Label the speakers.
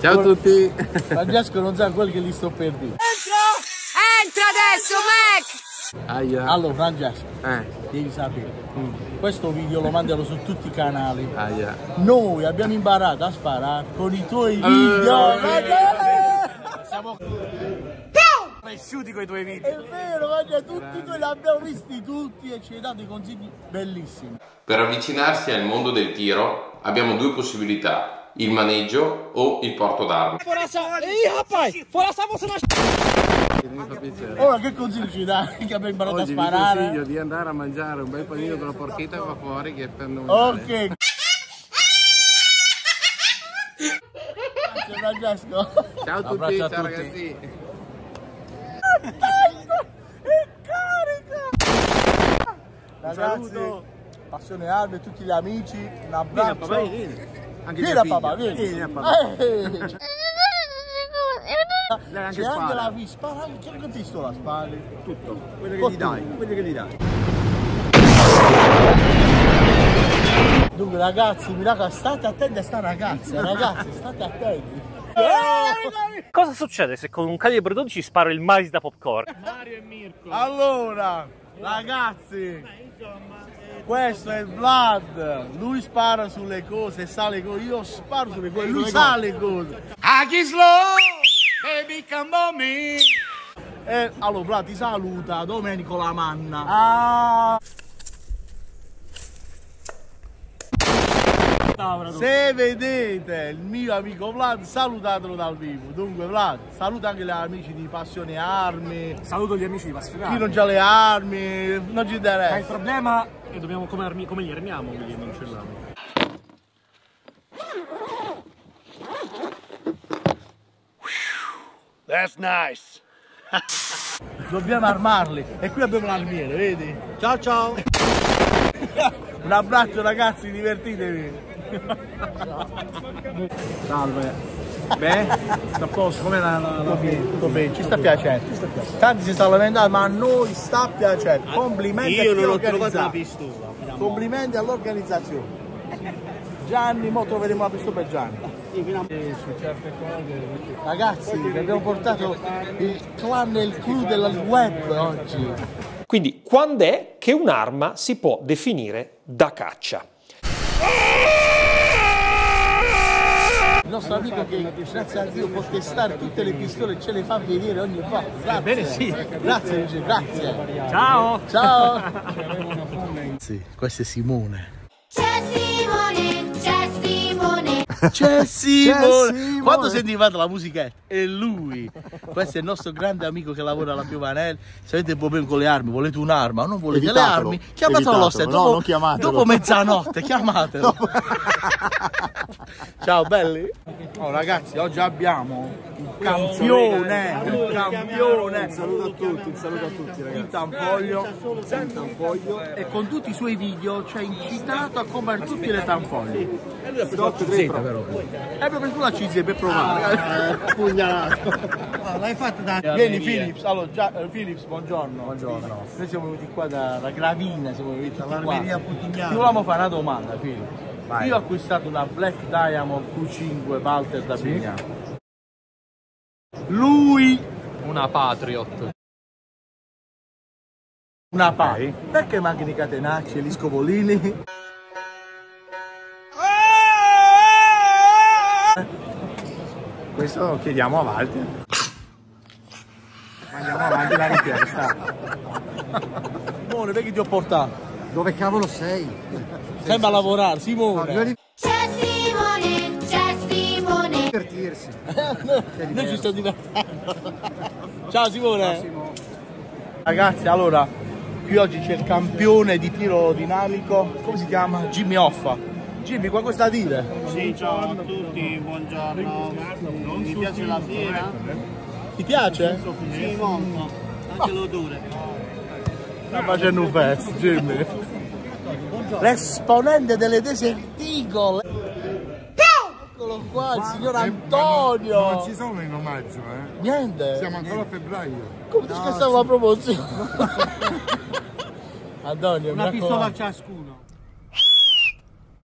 Speaker 1: Ciao a tutti.
Speaker 2: Francesco non sa quello che gli sto per dire.
Speaker 3: Entra adesso, Mac!
Speaker 1: Aia.
Speaker 2: Allora Francesco, devi sapere, questo video lo manderò su tutti i canali.
Speaker 1: Aia.
Speaker 2: Noi abbiamo imparato a sparare con i tuoi video. Siamo cresciuti con i tuoi video. È vero, guarda, tutti noi li abbiamo visti tutti e ci hai dato i consigli bellissimi.
Speaker 4: Per avvicinarsi al mondo del tiro abbiamo due possibilità: il maneggio o il porto d'armi.
Speaker 2: Ora che consigli ci dai che abbiamo imparato
Speaker 1: Oggi
Speaker 2: a sparare?
Speaker 1: vi consiglio di andare a mangiare un bel panino con la porchetta qua fuori che è fenomenale.
Speaker 2: Ok. Grazie Francesco.
Speaker 1: Ciao a tutti,
Speaker 2: Abbraccio a
Speaker 1: ciao
Speaker 2: tutti.
Speaker 1: ragazzi.
Speaker 2: È carica! Ragazzi, Passione Armi, tutti gli amici, un abbraccio. Vieni a papà, vieni.
Speaker 1: Vieni a papà.
Speaker 2: C'è anche la spara, che pistola spari?
Speaker 1: Tutto, quello che gli dai, quello che gli dai.
Speaker 2: Dunque ragazzi, mi raccomando, state attenti a sta ragazza, ragazzi, state attenti.
Speaker 5: Cosa succede se con un calibro 12 sparo il mais da popcorn?
Speaker 6: Mario e Mirko.
Speaker 2: Allora, ragazzi, questo è il Vlad, lui spara sulle cose, sa le cose, io sparo sulle cose, lui sa le cose. Baby come on me. Allora Vlad ti saluta Domenico Lamanna. Se vedete il mio amico Vlad, salutatelo dal vivo. Dunque Vlad, saluta anche gli amici di Passione Armi.
Speaker 6: Saluto gli amici di Passione Armi.
Speaker 2: Chi non ha le armi, non ci interessa.
Speaker 6: Ma il problema è dobbiamo come li armiamo quelli che non ce l'hanno.
Speaker 2: That's nice. Dobbiamo armarli. E qui abbiamo l'armiere, vedi? Ciao ciao. Un abbraccio ragazzi, divertitevi.
Speaker 1: Salve. Beh, sta a posto, com'è la fine?
Speaker 2: Tutto bene, ci sta piacendo. Tanti si stanno lamentando, ma a noi sta piacendo. Complimenti a chi
Speaker 6: Io non ho trovato
Speaker 2: organizza.
Speaker 6: la pistola.
Speaker 2: Complimenti all'organizzazione. Gianni, mo troveremo la pistola per Gianni.
Speaker 1: Su certe cose.
Speaker 2: Ragazzi, vi abbiamo portato il clan e il clou del web oggi.
Speaker 7: Quindi, quando è che un'arma si può definire da caccia?
Speaker 2: Il nostro amico che grazie a Dio può testare tutte le pistole e ce le fa vedere ogni volta. Grazie.
Speaker 6: Ebbene sì.
Speaker 2: Grazie, Luigi, grazie.
Speaker 6: Ciao.
Speaker 2: Ciao. Sì, questo è Simone.
Speaker 3: C'è Simone, c'è Simone.
Speaker 2: C'è Simone. Quando sentivate la musica è lui. Questo è il nostro grande amico che lavora alla Piovanelli. Se avete problemi con le armi, volete un'arma o non volete le armi, chiamatelo lo stesso.
Speaker 1: No, non chiamatelo.
Speaker 2: Dopo mezzanotte, chiamatelo. Ciao belli. Oh, ragazzi, oggi abbiamo un campione. Un campione.
Speaker 1: Un saluto a tutti ragazzi.
Speaker 2: In tanfoglio e con tutti i suoi video ci ha incitato a comprare tutte le tanfoglie. È proprio sulla CZ per provare.
Speaker 1: L'hai fatto da...
Speaker 2: Vieni Philips, allora Philips, buongiorno. Buongiorno. Noi siamo venuti qua da Gravina, siamo venuti
Speaker 1: Dall'Armeria Putignana.
Speaker 2: Ti volevamo fare una domanda, Philips. Io ho acquistato una Black Diamond Q5 Walter da Pignano. Lui
Speaker 5: Una Patriot.
Speaker 2: una pari. Perché mancano i catenacci e gli scovolini?
Speaker 1: Questo lo chiediamo a Walter. Ma andiamo avanti la richiesta.
Speaker 2: Simone, perché ti ho portato?
Speaker 1: Dove cavolo sei?
Speaker 2: Sembra lavorare, Simone.
Speaker 3: C'è Simone, c'è Simone.
Speaker 1: Divertirsi.
Speaker 2: Noi ci stiamo divertendo. Ciao Simone. Ragazzi, allora, qui oggi c'è il campione di tiro dinamico, come si chiama? Jimmy Hoffa. Jimmy, qualcosa da dire?
Speaker 6: Sì, ciao a tutti, buongiorno. Mi piace la fiera?
Speaker 2: Ti piace?
Speaker 6: Sì, molto. Anche l'odore.
Speaker 2: Sta facendo un fest, Jimmy. L'esponente delle Desert Eagle. Eccolo qua, il signor Antonio.
Speaker 8: Non ci sono in omaggio,
Speaker 2: Niente.
Speaker 8: Siamo ancora a febbraio.
Speaker 2: Come ti scherzavo la promozione? Antonio,
Speaker 6: Una
Speaker 2: mi
Speaker 6: pistola a
Speaker 2: raccomando.
Speaker 6: ciascuno.